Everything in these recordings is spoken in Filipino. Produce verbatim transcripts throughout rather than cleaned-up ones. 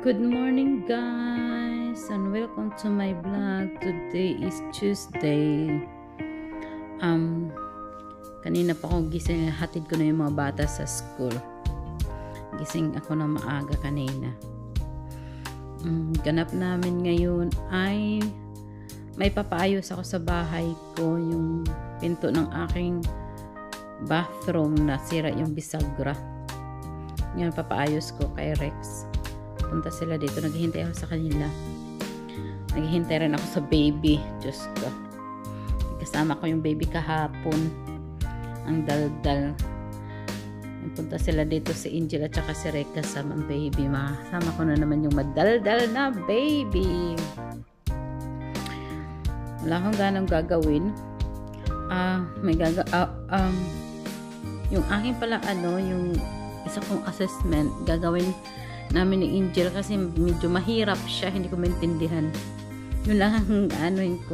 Good morning guys and welcome to my vlog. Today is Tuesday. Um, kanina pa ako gising, hatid ko na yung mga bata sa school. Gising ako na maaga kanina. Um, ganap namin ngayon ay may papaayos ako sa bahay ko. Yung pinto ng aking bathroom na sira yung bisagra. Yan, papaayos ko kay Rex. Punta sila dito. Naghihintay ako sa kanila. Naghihintay rin ako sa baby. Diyos ko. Kasama ko yung baby kahapon. Ang daldal. Punta sila dito si Angel at saka si Reka sa baby. Masama ko na naman yung madaldal na baby. Wala akong ganang gagawin. Ah, uh, may gaga... Uh, um, yung aking pala ano, yung isa kong assessment, gagawin namin ni Angel kasi medyo mahirap siya, hindi ko maintindihan. Yun lang ang ano ko,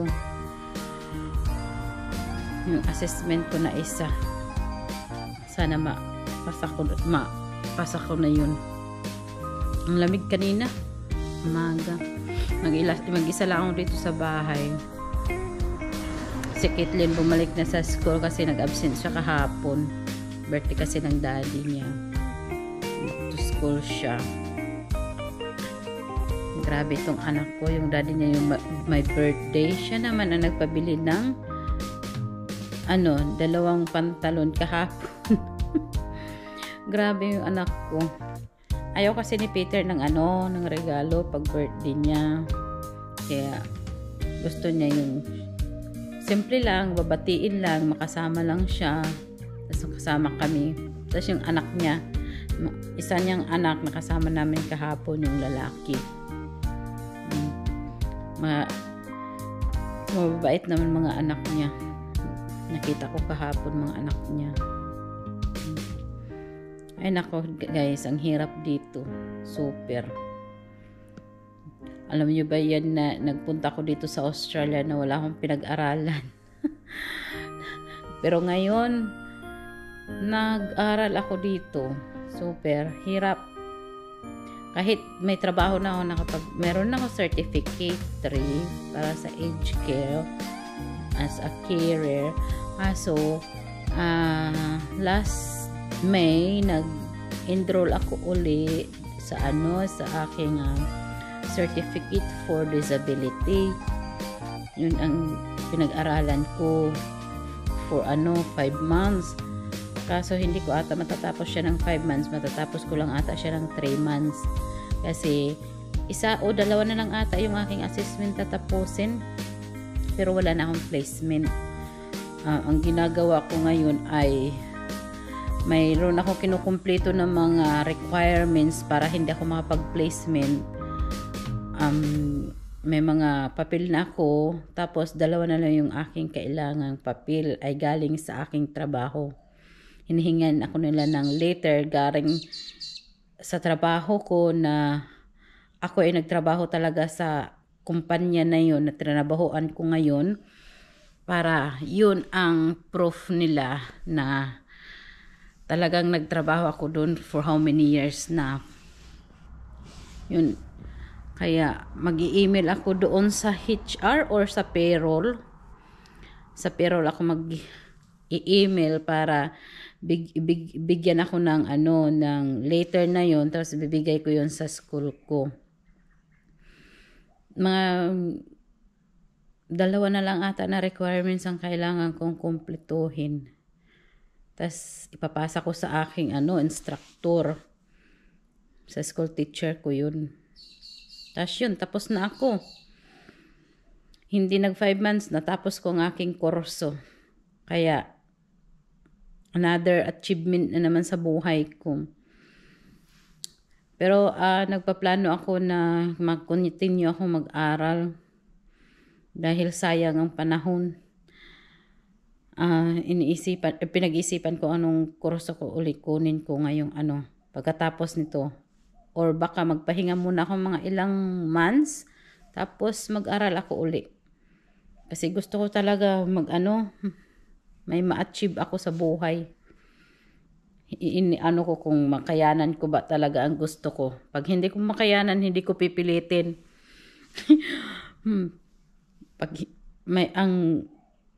yung assessment ko na isa. Sana mapasa ko, mapasa ko na yun. Ang lamig kanina, umaga. Mag-isa lang ako dito sa bahay. Si Caitlin bumalik na sa school kasi nag-absent siya kahapon. Birthday kasi ng daddy niya. To school siya. Grabe itong anak ko, yung daddy niya yung my birthday. Siya naman ang nagpabili ng ano, dalawang pantalon kahapon. Grabe yung anak ko. Ayaw kasi ni Peter ng ano, ng regalo pag birthday niya. Kaya gusto niya yung simple lang, babatiin lang, makasama lang siya. Tapos kasama kami. Tapos yung anak niya, isa niyang anak nakasama namin kahapon, yung lalaki. Ma mababait naman mga anak niya. Nakita ko kahapon mga anak niya. Ay nako guys, ang hirap dito. Super. Alam niyo ba yan na nagpunta ko dito sa Australia na wala akong pinag-aralan. Pero ngayon, nag-aral ako dito. Super. Hirap. Kahit may trabaho na ako, nakapag, meron na ako certificate three para sa aged care as a carer. Kaso, uh, last May, nag-enroll ako uli sa ano, sa aking uh, certificate for disability. Yun ang pinag-aralan ko for ano, five months. Kaso hindi ko ata matatapos siya ng five months. Matatapos ko lang ata siya ng three months. Kasi isa o dalawa na lang ata yung aking assessment tatapusin. Pero wala na akong placement. Uh, ang ginagawa ko ngayon ay mayroon ako kinukumpleto ng mga requirements para hindi ako makapag-placement. Um, may mga papel na ako. Tapos dalawa na lang yung aking kailangang papel ay galing sa aking trabaho. Hinihingan ako nila ng letter galing sa trabaho ko na ako ay nagtrabaho talaga sa kumpanya na yun na trinabahoan ko ngayon, para yun ang proof nila na talagang nagtrabaho ako doon for how many years na. Yun. Kaya mag-i-email ako doon sa H R or sa payroll. Sa payroll ako mag-i-email para Big, big, bigyan ako ng ano, ng letter na yon, tapos bibigay ko yon sa school ko. Mga dalawa na lang ata na requirements ang kailangan kong kumpletuhin. Tapos ipapasa ko sa aking ano, instructor. Sa school teacher ko yun. Tapos yun, tapos na ako. Hindi nag five months, natapos ko ang aking kurso. Kaya another achievement na naman sa buhay ko. Pero uh, nagpaplano ako na mag-continue ako mag-aral dahil sayang ang panahon. Uh, iniisipan, eh, pinag-isipan ko anong kurso ko uli kunin ko ngayong ano, pagkatapos nito. Or baka magpahinga muna ako mga ilang months, tapos mag-aral ako uli. Kasi gusto ko talaga mag ano, may ma-achieve ako sa buhay. in, ano ko kung makayanan ko ba talaga ang gusto ko. Pag hindi ko makayanan, hindi ko pipilitin. hmm. Pag may ang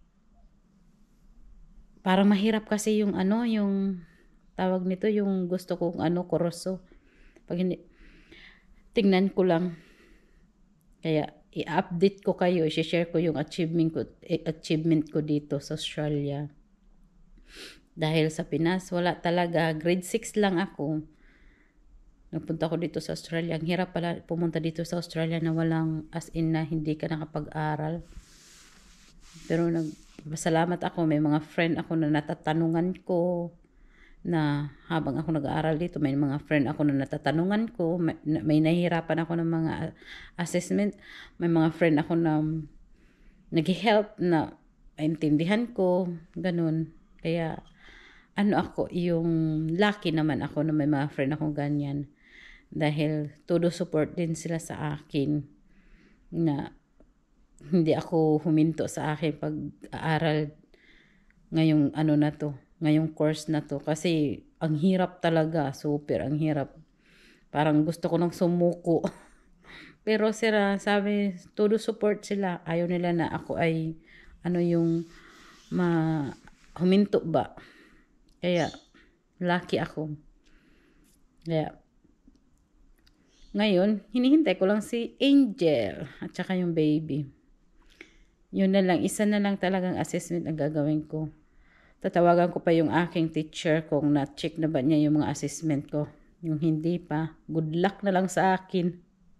parang mahirap kasi yung ano, yung tawag nito, yung gusto kong ano, kurso. Pag hindi, tingnan ko lang. Kaya i-update ko kayo, i-share ko yung achievement ko, achievement ko dito sa Australia. Dahil sa Pinas, wala talaga. Grade six lang ako. Nagpunta ko dito sa Australia. Ang hirap pala pumunta dito sa Australia na walang, as in na hindi ka nakapag-aral. Pero nagpasalamat ako. May mga friend ako na natatanungan ko na habang ako nag-aaral dito, may mga friend ako na natatanungan ko. May, may nahihirapan ako ng mga assessment. May mga friend ako na nag-help na intindihan ko. Ganun. Kaya ano ako, yung lucky naman ako na may mga friend akong ganyan. Dahil todo support din sila sa akin na hindi ako huminto sa akin pag-aaral ngayong ano na to, ngayong course na to. Kasi ang hirap talaga, super ang hirap. Parang gusto ko nang sumuko. Pero sila, sabi, todo support sila. Ayaw nila na ako ay ano yung ma huminto ba. Kaya, lucky ako. Kaya, ngayon, hinihintay ko lang si Angel at saka yung baby. Yun na lang, isa na lang talagang assessment ang gagawin ko. Tatawagan ko pa yung aking teacher kung na-check na ba niya yung mga assessment ko. Yung hindi pa, good luck na lang sa akin.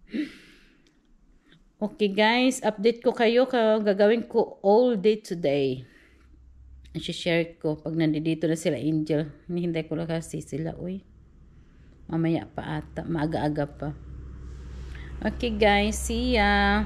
Okay guys, update ko kayo kung gagawin ko all day today. I-share ko pag nandito na sila Angel. Hinihintay ko lang kasi sila. Uy. Mamaya pa ata. Maaga-aga pa. Okay guys. See ya.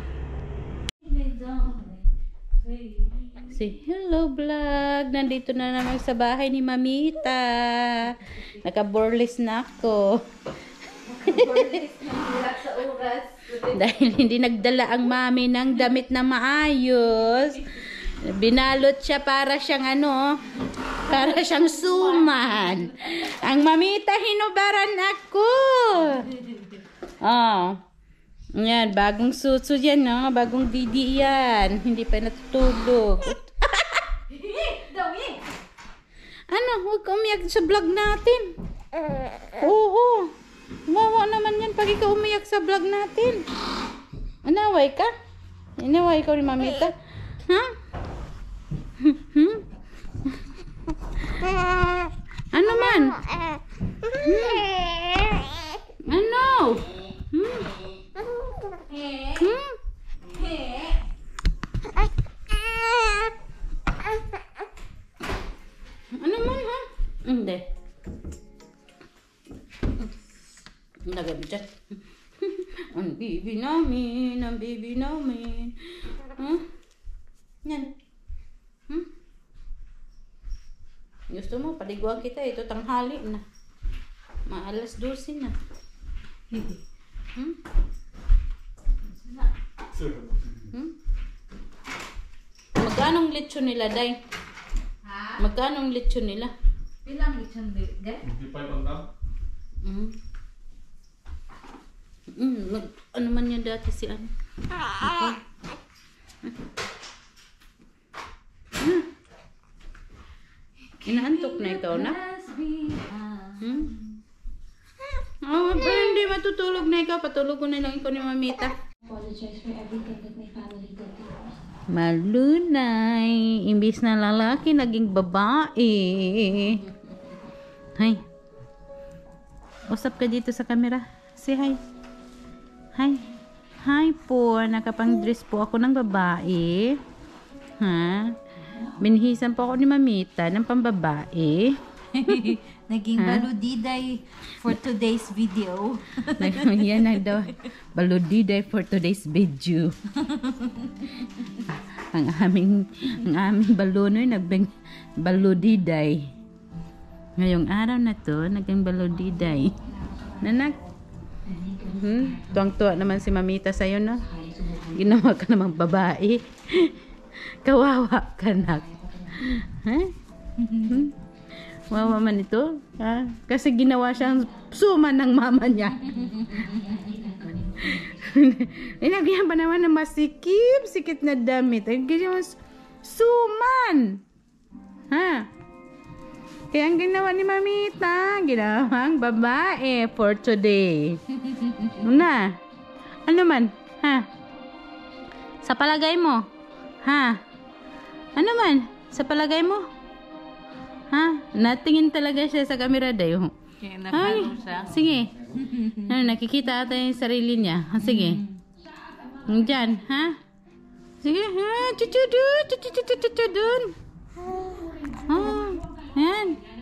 Say hello vlog. Nandito na naman sa bahay ni Mamita. Naka-boreless na ako. Naka-boreless na oras sa oras. Dahil hindi nagdala ang mami ng damit na maayos. Binalot siya para siyang ano, para siyang suman. Ang Mamita, hinubaran ako. Oh. Yan, bagong suso yan, no? Bagong didi yan. Hindi pa natutulog. Ano, huwag ka umiyak sa vlog natin. Oo. Wawa naman yan pag ikaw umiyak sa vlog natin. Inaway ka? Inaway ka ni Mamita? Ha? Hmm? Ano man? Hmm? Ano? Hmm? Hmm? Ano man ha? Hindi. Nagabi dyan. Ang baby namin, ang baby namin. Huh? Yan. Hmm? Gusto mo, paliguan kita. Ito tanghali na. Maalas dose na. Hmm? Hmm? Magkanong lechon nila, Day? Ha? Magkanong lechon nila? Ilang lechon nila, Day? fifty-five ang tam? Hmm. Hmm. Mag, ano man yan dati si ano? Okay. Hmm. Inaantok na ikaw na? Hmm? Oh, pero hindi matutulog na ikaw. Patulog ko na lang ikaw ni Mamita. Apologize for everything that my family did. Malunay. Imbis na lalaki, naging babae. Hay. Usap ka dito sa camera. Say hi. Hi. Hi po. Nakapang-dress po ako ng babae. Ha? Binhisan po ako ni Mamita ng pambabae. Naging baludiday for today's video. Yan na daw. Baludiday for today's video. ang aming ang aming balunoy nagbeng baludiday. Ngayong araw na to, naging baludiday. Nanak. Hmm? Tuwang-tuwa naman si Mamita sa'yo, no? Ginawa ka namang babae. Kawawa ka, nak. Ha? Hmm? Wawa man ito. Ha? Kasi ginawa siyang suman ng mama niya. Inagyan pa naman ng masikip, sikit na damit. Ay, ginawa suman. Ha? Kaya ang ginawa ni Mamita, ginawang babae for today. Una, ano man? Ha? Sa palagay mo? Ha? Ano man? Sa palagay mo? Ha? Natingin talaga siya sa camera dayo. Kaya Ay, napalo siya. sige. Ano, nakikita ata yung sarili niya. Ha, sige. Diyan, ha? Sige, ha? Chuchudun, chuchudun, chuchudun. Oh, yan.